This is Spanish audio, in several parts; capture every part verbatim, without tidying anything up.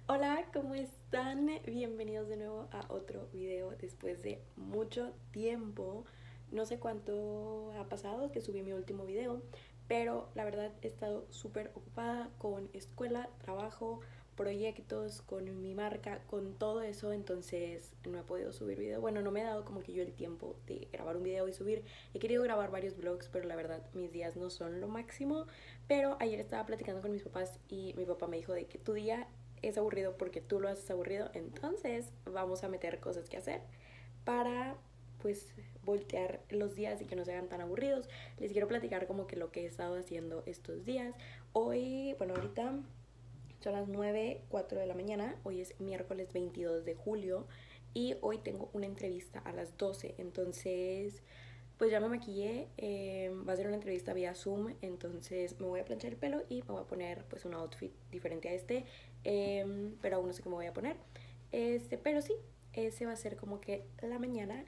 Hola, ¿cómo están? Bienvenidos de nuevo a otro video después de mucho tiempo. No sé cuánto ha pasado que subí mi último video, pero la verdad he estado súper ocupada con escuela, trabajo, proyectos, con mi marca, con todo eso, entonces no he podido subir video. Bueno, no me he dado como que yo el tiempo de grabar un video y subir. He querido grabar varios vlogs, pero la verdad mis días no son lo máximo. Pero ayer estaba platicando con mis papás y mi papá me dijo de que tu día es aburrido porque tú lo haces aburrido, entonces vamos a meter cosas que hacer para pues voltear los días y que no se hagan tan aburridos. Les quiero platicar como que lo que he estado haciendo estos días. Hoy, bueno, ahorita son las nueve cuatro de la mañana, hoy es miércoles veintidós de julio y hoy tengo una entrevista a las doce, entonces pues ya me maquillé, eh, va a ser una entrevista vía Zoom, entonces me voy a planchar el pelo y me voy a poner pues un outfit diferente a este, eh, pero aún no sé qué me voy a poner, este, pero sí, ese va a ser como que la mañana.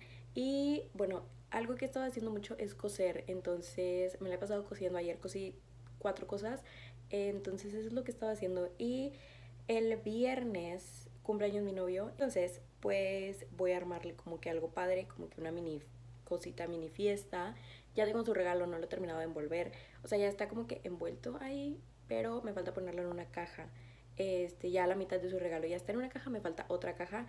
Y bueno, algo que he estado haciendo mucho es coser, entonces me la he pasado cosiendo. Ayer cosí cuatro cosas, entonces eso es lo que estaba haciendo. Y el viernes cumpleaños mi novio, entonces pues voy a armarle como que algo padre, como que una mini cosita, mini fiesta. Ya tengo su regalo, no lo he terminado de envolver, o sea, ya está como que envuelto ahí, pero me falta ponerlo en una caja. Este, ya la mitad de su regalo ya está en una caja, me falta otra caja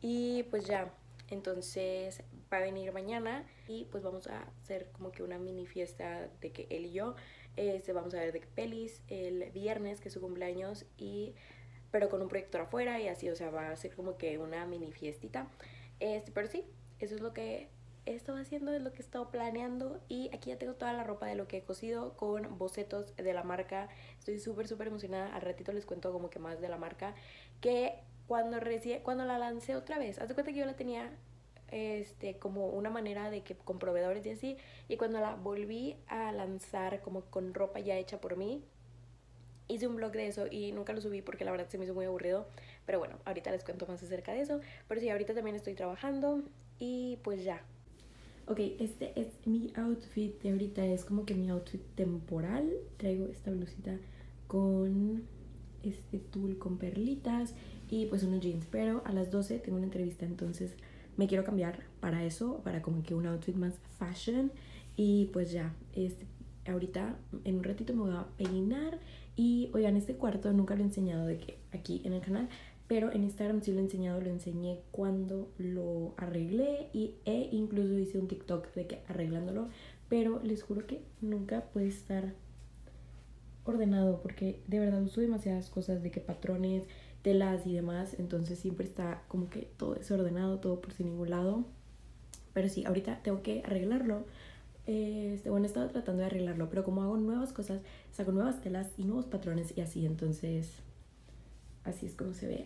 y pues ya, entonces va a venir mañana y pues vamos a hacer como que una mini fiesta de que él y yo, este, vamos a ver de qué pelis el viernes, que es su cumpleaños, y pero con un proyector afuera y así, o sea, va a ser como que una mini fiestita. Este, pero sí, eso es lo que he estado haciendo, es lo que he estado planeando. Y aquí ya tengo toda la ropa de lo que he cosido con bocetos de la marca. Estoy súper, súper emocionada. Al ratito les cuento como que más de la marca. Que cuando, recién, cuando la lancé otra vez, haz de cuenta que yo la tenía este, como una manera de que con proveedores y así. Y cuando la volví a lanzar como con ropa ya hecha por mí, hice un blog de eso y nunca lo subí porque la verdad se me hizo muy aburrido. Pero bueno, ahorita les cuento más acerca de eso. Pero sí, ahorita también estoy trabajando y pues ya. Ok, este es mi outfit de ahorita, es como que mi outfit temporal. Traigo esta blusita con este tul con perlitas y pues unos jeans. Pero a las doce tengo una entrevista, entonces me quiero cambiar para eso, para como que un outfit más fashion. Y pues ya, este, ahorita en un ratito me voy a peinar. Y oigan, este cuarto nunca lo he enseñado de que aquí en el canal, pero en Instagram sí lo he enseñado, lo enseñé cuando lo arreglé y, e incluso hice un TikTok de que arreglándolo, pero les juro que nunca puede estar ordenado porque de verdad uso demasiadas cosas de que patrones, telas y demás, entonces siempre está como que todo desordenado, todo por sin ningún lado. Pero sí, ahorita tengo que arreglarlo. Este, bueno, he estado tratando de arreglarlo, pero como hago nuevas cosas, saco nuevas telas y nuevos patrones y así, entonces así es como se ve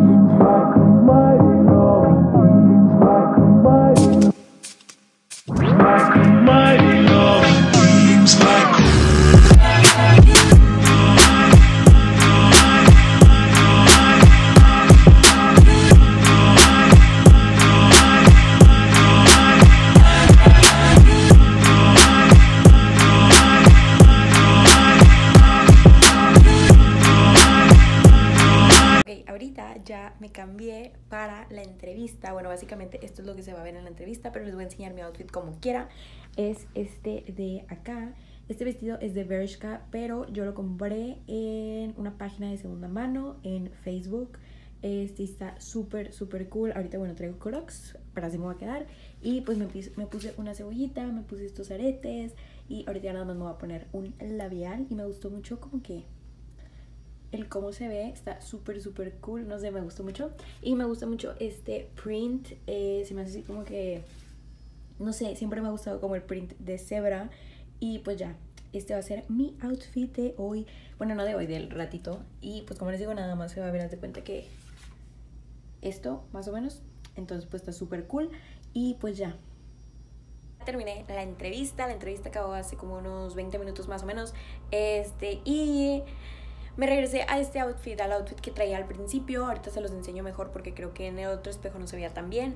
ya. Me cambié para la entrevista. Bueno, básicamente esto es lo que se va a ver en la entrevista, pero les voy a enseñar mi outfit como quiera. Es este de acá. Este vestido es de Bershka, pero yo lo compré en una página de segunda mano en Facebook. Este está súper, súper cool. Ahorita, bueno, traigo Crocs, para así me va a quedar. Y pues me, me puse una cebollita, me puse estos aretes y ahorita ya nada más me voy a poner un labial. Y me gustó mucho como que el cómo se ve, está súper súper cool, no sé, me gustó mucho. Y me gusta mucho este print, eh, se me hace así como que, no sé, siempre me ha gustado como el print de cebra. Y pues ya, este va a ser mi outfit de hoy, bueno, no de hoy, del ratito. Y pues como les digo, nada más se va a ver, haz de cuenta que esto, más o menos. Entonces pues está súper cool. Y pues ya terminé la entrevista, la entrevista acabó hace como unos veinte minutos más o menos. Este, y me regresé a este outfit, al outfit que traía al principio. Ahorita se los enseño mejor porque creo que en el otro espejo no se veía tan bien.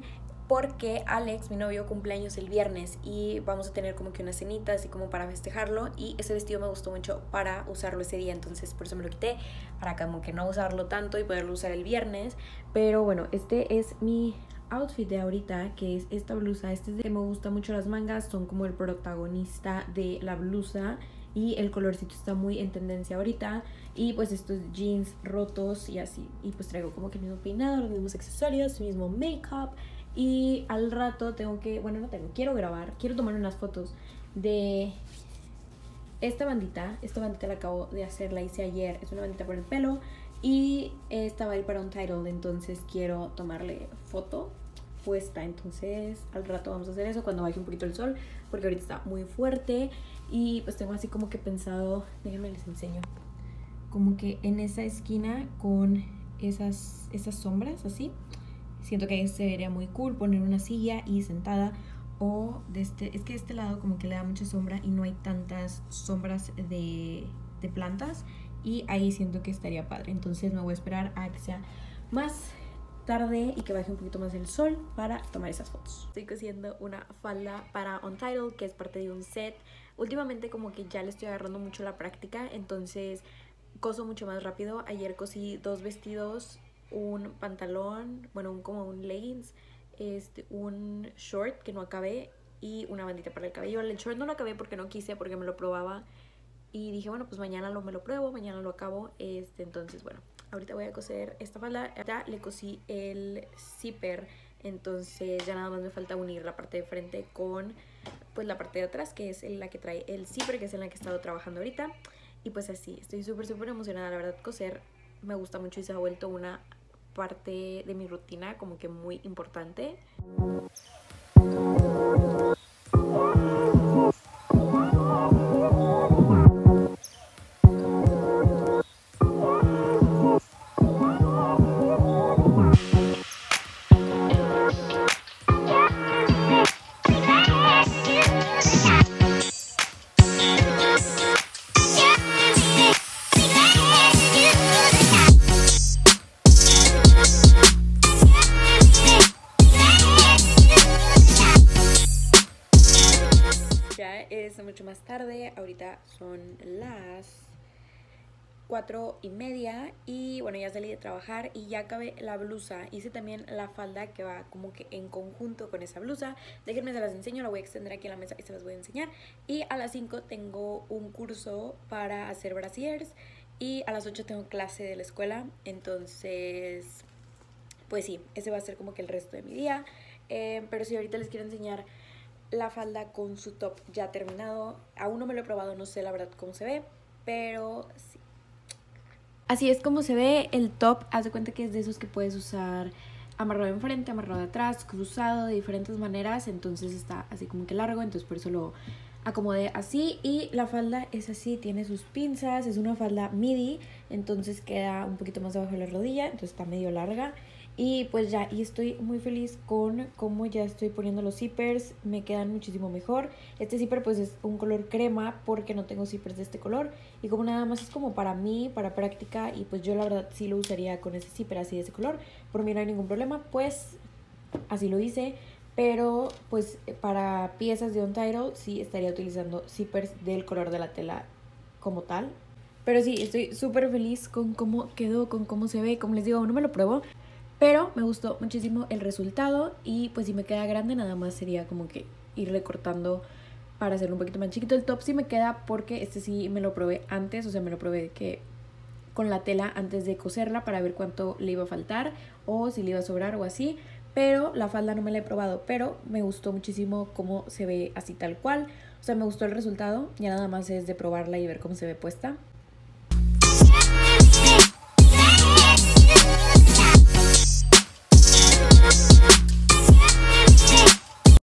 porque Alex, mi novio, cumpleaños el viernes y vamos a tener como que una cenita así como para festejarlo, y ese vestido me gustó mucho para usarlo ese día, entonces por eso me lo quité, para como que no usarlo tanto y poderlo usar el viernes. Pero bueno, este es mi outfit de ahorita, que es esta blusa. Este es de que me gusta mucho, las mangas son como el protagonista de la blusa y el colorcito está muy en tendencia ahorita, y pues estos jeans rotos y así, y pues traigo como que el mismo peinado, los mismos accesorios, el mismo make-up. Y al rato tengo que, bueno, no tengo, quiero grabar, quiero tomar unas fotos de esta bandita. Esta bandita la acabo de hacer, la hice ayer, es una bandita por el pelo, y esta va a ir para Untitled, entonces quiero tomarle foto puesta. Entonces al rato vamos a hacer eso cuando baje un poquito el sol, porque ahorita está muy fuerte. Y pues tengo así como que pensado, déjenme les enseño, como que en esa esquina con esas, esas sombras así. Siento que ahí se vería muy cool poner una silla y sentada, o de este, es que de este lado como que le da mucha sombra y no hay tantas sombras de, de plantas, y ahí siento que estaría padre. Entonces me voy a esperar a que sea más tarde y que baje un poquito más el sol para tomar esas fotos. Estoy cosiendo una falda para Untitled, que es parte de un set. Últimamente como que ya le estoy agarrando mucho la práctica, entonces coso mucho más rápido. Ayer cosí dos vestidos, un pantalón, bueno, un, como un leggings, este, un short que no acabé y una bandita para el cabello. El short no lo acabé porque no quise, porque me lo probaba y dije, bueno, pues mañana lo, me lo pruebo, mañana lo acabo. Este, entonces, bueno, ahorita voy a coser esta falda. Ya le cosí el zipper, entonces ya nada más me falta unir la parte de frente con pues la parte de atrás, que es la que trae el zipper, que es en la que he estado trabajando ahorita. Y pues así, estoy súper súper emocionada, la verdad. Coser me gusta mucho y se ha vuelto una parte de mi rutina como que muy importante. Es mucho más tarde, ahorita son las cuatro y media y bueno, ya salí de trabajar y ya acabé la blusa. Hice también la falda que va como que en conjunto con esa blusa. Déjenme se las enseño, la voy a extender aquí en la mesa y se las voy a enseñar. Y a las cinco tengo un curso para hacer brasiers y a las ocho tengo clase de la escuela. Entonces, pues sí, ese va a ser como que el resto de mi día. Eh, pero sí, ahorita les quiero enseñar la falda con su top ya terminado. Aún no me lo he probado, no sé la verdad cómo se ve, pero sí. Así es como se ve el top. Haz de cuenta que es de esos que puedes usar amarrado enfrente, amarrado atrás, cruzado de diferentes maneras. Entonces está así como que largo, entonces por eso lo acomodé así. Y la falda es así, tiene sus pinzas, es una falda midi, entonces queda un poquito más abajo de la rodilla, entonces está medio larga. Y pues ya, y estoy muy feliz con cómo ya estoy poniendo los zippers, me quedan muchísimo mejor. Este zipper pues es un color crema porque no tengo zippers de este color, y como nada más es como para mí, para práctica, y pues yo la verdad sí lo usaría con ese zipper así de ese color. Por mí no hay ningún problema, pues así lo hice. Pero pues para piezas de Untitled sí estaría utilizando zippers del color de la tela como tal. Pero sí, estoy súper feliz con cómo quedó, con cómo se ve. Como les digo, aún no me lo pruebo, pero me gustó muchísimo el resultado. Y pues si me queda grande nada más sería como que irle cortando para hacerlo un poquito más chiquito. El top sí me queda porque este sí me lo probé antes, o sea me lo probé que con la tela antes de coserla para ver cuánto le iba a faltar o si le iba a sobrar o así. Pero la falda no me la he probado, pero me gustó muchísimo cómo se ve así tal cual. O sea, me gustó el resultado, ya nada más es de probarla y ver cómo se ve puesta.